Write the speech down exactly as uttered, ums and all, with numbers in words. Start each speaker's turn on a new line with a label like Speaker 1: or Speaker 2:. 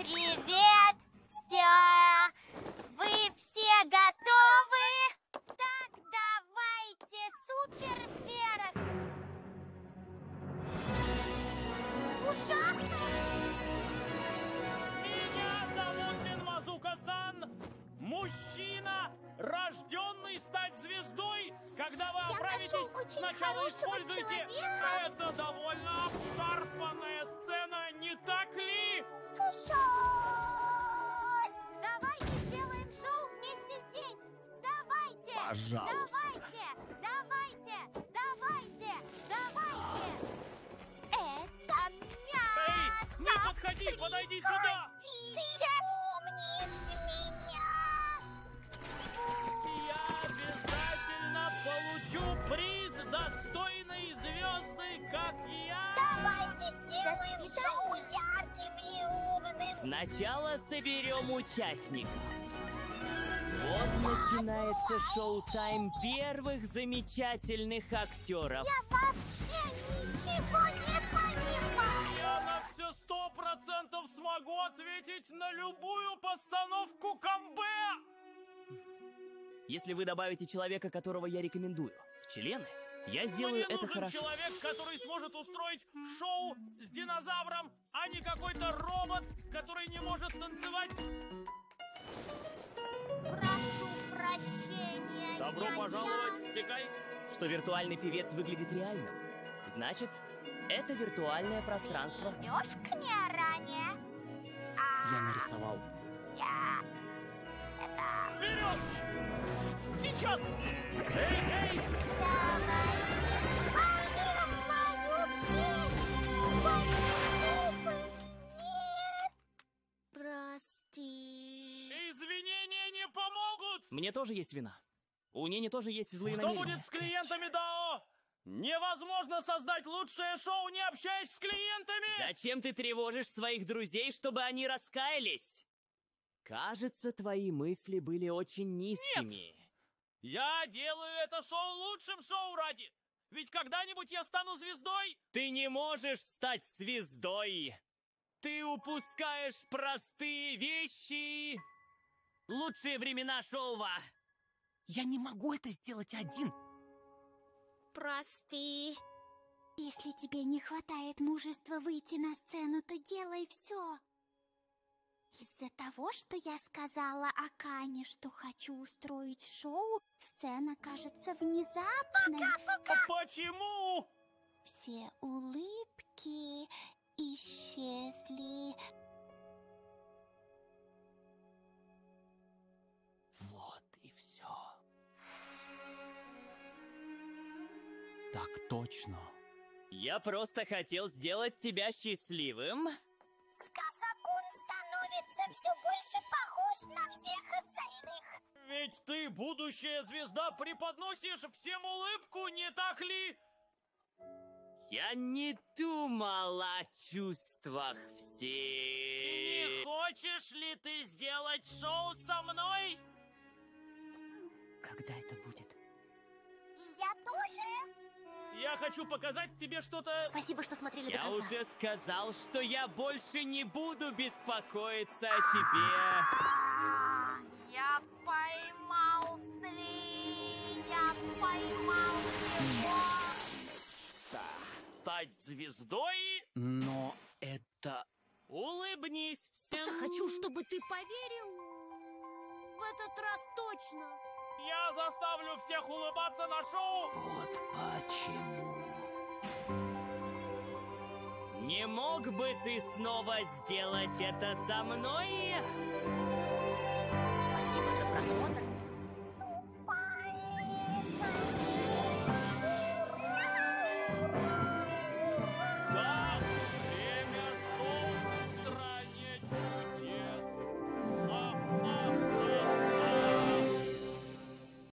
Speaker 1: Привет! Все! Вы все готовы? Так, давайте супер вверх! Ужасно!
Speaker 2: Меня зовут Тенмазука-сан! Мужчина, рожденный стать звездой! Когда вы
Speaker 1: Я
Speaker 2: оправитесь,
Speaker 1: нашел очень
Speaker 2: сначала
Speaker 1: хорошего
Speaker 2: используйте...
Speaker 1: человека.
Speaker 2: Это довольно обшарпанная сцена, не так ли?
Speaker 1: Давайте сделаем шоу вместе здесь! Давайте!
Speaker 3: Пожалуйста.
Speaker 1: Давайте! Давайте! Давайте! Давайте! Это мясо!
Speaker 2: Эй, не подходи, подойди сюда!
Speaker 1: Ты помнишь меня?
Speaker 2: Я обязательно получу приз достойной звезды, как я!
Speaker 1: Давайте сделаем шоу ярким и умным!
Speaker 4: Сначала соберем участников. Вот начинается шоу-тайм первых замечательных актеров.
Speaker 1: Я вообще ничего не понимаю!
Speaker 2: Я на все сто процентов смогу ответить на любую постановку камбэ!
Speaker 4: Если вы добавите человека, которого я рекомендую, в члены, я сделаю
Speaker 2: Мне
Speaker 4: это
Speaker 2: нужен
Speaker 4: хорошо.
Speaker 2: человек, который сможет устроить шоу с динозавром, а не какой-то робот, который не может танцевать.
Speaker 1: Прошу прощения,
Speaker 2: Добро
Speaker 1: я
Speaker 2: пожаловать в Текай.
Speaker 4: Что виртуальный певец выглядит реальным. Значит, это виртуальное пространство.
Speaker 1: Идешь к Неоране?
Speaker 3: Я нарисовал.
Speaker 1: Я... Это...
Speaker 2: Вперед! Сейчас! Эй, эй!
Speaker 1: Давайте споем мою песню. Почему бы нет? Прости.
Speaker 2: Извинения не помогут!
Speaker 4: Мне тоже есть вина. У Нени тоже есть злые
Speaker 2: Что
Speaker 4: намерения.
Speaker 2: будет с клиентами ДАО? Невозможно создать лучшее шоу, не общаясь с клиентами!
Speaker 4: Зачем ты тревожишь своих друзей, чтобы они раскаялись? Кажется, твои мысли были очень низкими.
Speaker 2: Я делаю это шоу лучшим шоу ради! Ведь когда-нибудь я стану звездой!
Speaker 4: Ты не можешь стать звездой! Ты упускаешь простые вещи! Лучшие времена шоу!
Speaker 3: Я не могу это сделать один.
Speaker 1: Прости. Если тебе не хватает мужества выйти на сцену, то делай все. Из-за того, что я сказала Акане, что хочу устроить шоу, сцена кажется внезапной.
Speaker 2: Почему?
Speaker 1: Все улыбки исчезли.
Speaker 3: Вот и все. Так точно.
Speaker 4: Я просто хотел сделать тебя счастливым.
Speaker 1: Сказакун становится все больше похож на всех остальных.
Speaker 2: Ведь ты, будущая звезда, преподносишь всем улыбку, не так ли?
Speaker 4: Я не думал о чувствах всех.
Speaker 2: Не хочешь ли ты сделать шоу со мной?
Speaker 3: Когда это будет?
Speaker 1: И я тоже.
Speaker 2: Я хочу показать тебе что-то...
Speaker 1: Спасибо, что смотрели
Speaker 4: Я
Speaker 1: до конца.
Speaker 4: уже сказал, что я больше не буду беспокоиться о тебе.
Speaker 1: Я поймал Сли. Я поймал его.
Speaker 2: Стать звездой?
Speaker 3: Но это...
Speaker 4: Улыбнись всем.
Speaker 5: Просто хочу, чтобы ты поверил. В этот раз точно.
Speaker 2: Я заставлю всех улыбаться на шоу!
Speaker 3: Вот почему.
Speaker 4: Не мог бы ты снова сделать это со мной?
Speaker 5: Спасибо за просмотр.